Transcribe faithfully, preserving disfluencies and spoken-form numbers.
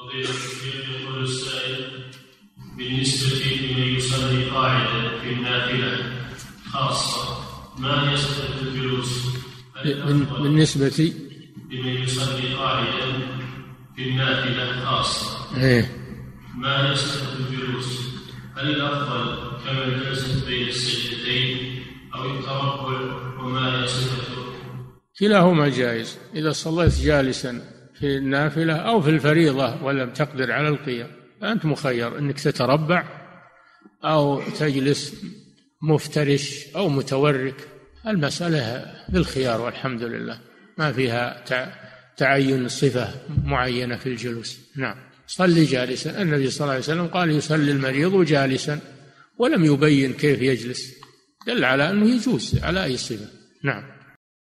فضيلة الشيخ يقول السائل: بالنسبة لمن يصلي قاعدا في النافلة خاصة ما هي صفة الجلوس؟ بالنسبة لمن يصلي قاعدا في النافلة خاصة إيه؟ ما هي صفة الجلوس؟ هل الأفضل كما الجلسة بين السجدتين أو التربع، وما هي صفته؟ كلاهما جائز إذا صليت جالسا في النافلة أو في الفريضة ولم تقدر على القيام فأنت مخير أنك تتربع أو تجلس مفترش أو متورك. المسألة بالخيار والحمد لله، ما فيها تعين صفة معينة في الجلوس. نعم، صلي جالسا. النبي صلى الله عليه وسلم قال: يصلي المريض جالسا، ولم يبين كيف يجلس، دل على أنه يجوز على أي صفة. نعم.